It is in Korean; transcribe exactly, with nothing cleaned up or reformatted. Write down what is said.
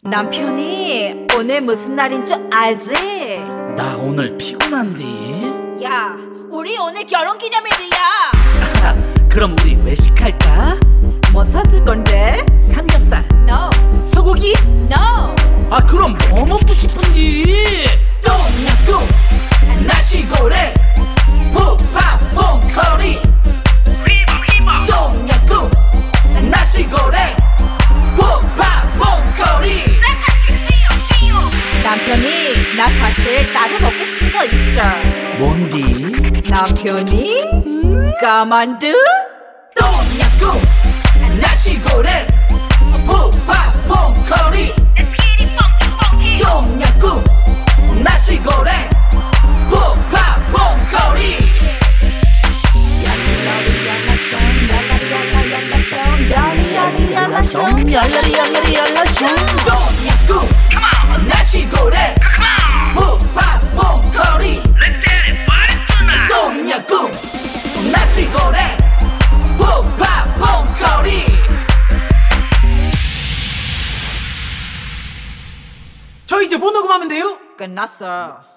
남편이 오늘 무슨 날인 줄 알지? 나 오늘 피곤한데. 야, 우리 오늘 결혼기념일이야. 그럼 우리 외식할까? 뭐 사줄 건데? 삼겹살. No. 소고기? No. 아 그럼 뭐 먹고 싶은지? 똠양꿍, 나시고랭, 푸파 퐁커리. 똠양꿍, 나시고랭, 푸파 퐁커리. 남편이 나 사실 따로 먹고 싶은 거 있어. 뭔디? 남편이 음? 까만두? 똠양꿍, 나시고랭, 푸파 퐁커리. 똠양꿍, 나시고랭, 푸파 퐁커리. 얄라리얄라얄라숑, 얄라리얄라얄라숑. 똠양꿍, 나시고랭, 푸파 퐁커리. 똠양꿍, 나시고랭, 푸파 퐁커리. 저 이제 뭐 녹음하면 돼요? 끝났어.